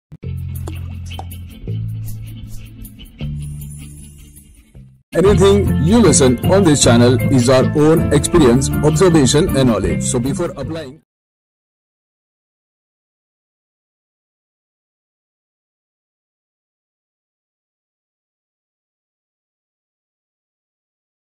Anything you listen on this channel is our own experience, observation and knowledge. So before applying